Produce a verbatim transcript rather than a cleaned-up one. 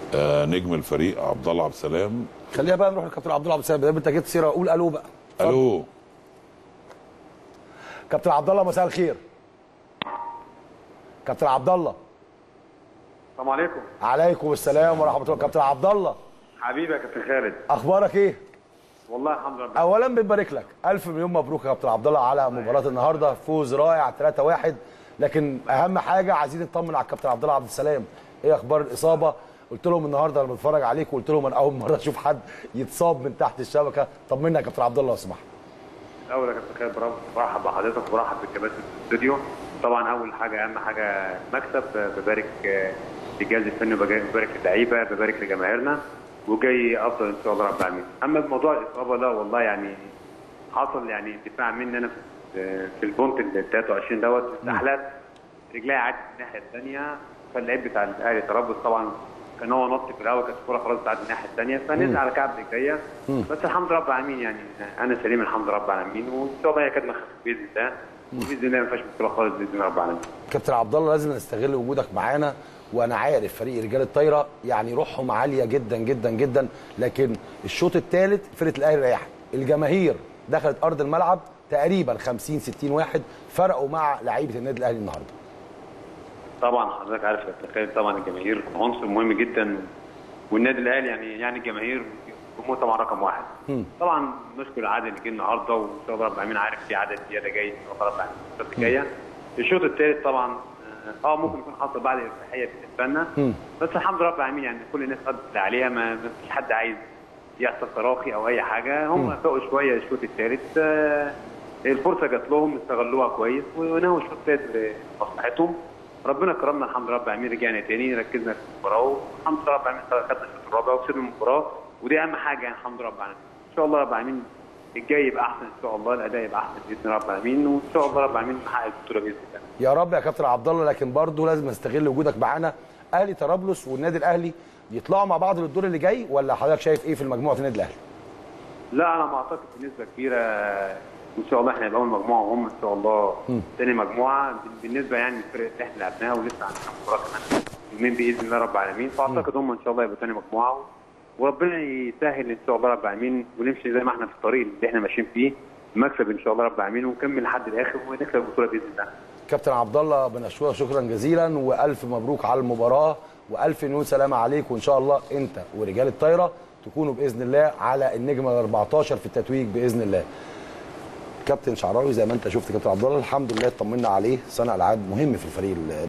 آه نجم الفريق عبد الله عبد السلام. خلينا بقى نروح لكابتن عبد الله عبد السلام، انت جيت سيره قول الو بقى. الو كابتن عبد الله، مساء الخير. كابتن عبد الله. السلام عليكم. عليكم السلام ورحمه الله. كابتن عبد الله حبيبي يا كابتن خالد، اخبارك ايه؟ والله الحمد لله. اولا بنبارك لك الف مليون مبروك يا كابتن عبد الله على مباراه النهارده، فوز رائع ثلاثة واحد، لكن اهم حاجه عايزين نطمن على الكابتن عبد الله عبد السلام، ايه اخبار الاصابه؟ قلت لهم النهارده انا بتفرج عليك وقلت لهم انا اول مره اشوف حد يتصاب من تحت الشبكه، طمنا يا كابتن عبد الله لو سمحت. الاول يا كابتن خالد برحب بحضرتك وبرحب بالكباتن في الاستوديو. طبعا اول حاجه اهم حاجه مكسب، ببارك للجهاز الفني وببارك للعيبه، ببارك لجماهيرنا، وجاي افضل ان شاء الله رب العالمين. اما بموضوع الاصابه لا والله يعني حصل يعني دفاع مني انا في البونت ال ثلاثة وعشرين دوت استحلت رجلي عدت الناحيه الثانيه، فاللعيب بتاع الاهلي تربص طبعا كان هو نط في الاول، كانت الكوره خلاص بتاعت الناحيه الثانيه فنزل على كعب رجليا، بس الحمد لله رب العالمين يعني انا سليم الحمد لله رب العالمين، وان شاء الله هي كانت مخففه باذن الله، وباذن الله ما فيهاش مشكله خالص باذن الله رب العالمين. كابتن عبد الله لازم نستغل وجودك معانا، وانا عارف فريق رجال الطايره يعني روحهم عاليه جدا جدا جدا، لكن الشوط الثالث فرقه الاهلي ريحت، الجماهير دخلت ارض الملعب تقريبا خمسين ستين واحد، فرقوا مع لعيبه النادي الاهلي النهارده. طبعا حضرتك عارف يا كابتن طبعا الجماهير عنصر مهم جدا، والنادي الاهلي يعني يعني الجماهير هم طبعا رقم واحد. م. طبعا نشكر العدد اللي جه النهارده، وان شاء الله رب العالمين عارف في عدد زياده جاي ان شاء الله رب العالمين الفتره الجايه. الشوط الثالث طبعا اه ممكن يكون حصل بعد الافتتاحيه بالنسبه لنا، بس الحمد لله رب العالمين يعني كل الناس قدت اللي عليها، ما فيش حد عايز يحصل تراخي او اي حاجه، هم فاقوا شويه الشوط الثالث، آه الفرصه جات لهم استغلوها كويس ونهوا الشوط الثالث لمصلحتهم. ربنا كرمنا الحمد لله رب العالمين، رجعنا تاني ركزنا في المباراه والحمد لله رب العالمين خدنا الشوط الرابع وكسبنا المباراه، ودي اهم حاجه يعني الحمد لله رب العالمين. ان شاء الله رب العالمين الجاي يبقى احسن ان شاء الله، الاداء يبقى احسن باذن الله رب العالمين، وان شاء الله رب العالمين نحقق البطوله باذن الله. يا رب يا كابتن عبد الله، لكن برضه لازم نستغل وجودك معانا. اهلي طرابلس والنادي الاهلي يطلعوا مع بعض للدور اللي جاي، ولا حضرتك شايف ايه في مجموعه النادي الاهلي؟ لا انا ما اعتقد بنسبه كبيره ان شاء الله احنا هنبقى اول مجموعه وهم ان شاء الله ثاني مجموعه، بالنسبه يعني للفرق اللي احنا لعبناها ولسه عندنا مباراه كمان يومين باذن الله رب العالمين، فاعتقد هم ان شاء الله يبقوا ثاني مجموعه، وربنا يسهل ان شاء الله رب العالمين ونمشي زي ما احنا في الطريق اللي احنا ماشيين فيه، مكسب ان شاء الله رب العالمين ونكمل لحد الاخر ونكسب البطوله باذن الله. كابتن عبد الله بنشكرك شكرا جزيلا، والف مبروك على المباراه، والف مليون سلامه عليك، وان شاء الله انت ورجال الطايره تكونوا باذن الله على النجمه الأربعتاشر في التتويج باذن الله. كابتن شعراوي زي ما انت شفت كابتن عبد الله الحمد لله اطمنا عليه، صانع العاب مهم في الفريق